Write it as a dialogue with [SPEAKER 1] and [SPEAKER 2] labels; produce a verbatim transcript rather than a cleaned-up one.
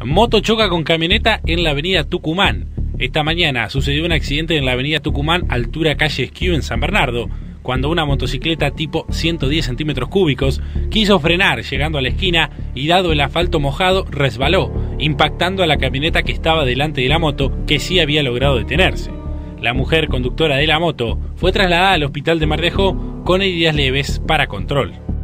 [SPEAKER 1] Moto choca con camioneta en la avenida Tucumán. Esta mañana sucedió un accidente en la avenida Tucumán, altura calle Esquiu en San Bernardo, cuando una motocicleta tipo ciento diez centímetros cúbicos quiso frenar llegando a la esquina y, dado el asfalto mojado, resbaló, impactando a la camioneta que estaba delante de la moto, que sí había logrado detenerse. La mujer conductora de la moto fue trasladada al hospital de Mar de Ajó con heridas leves para control.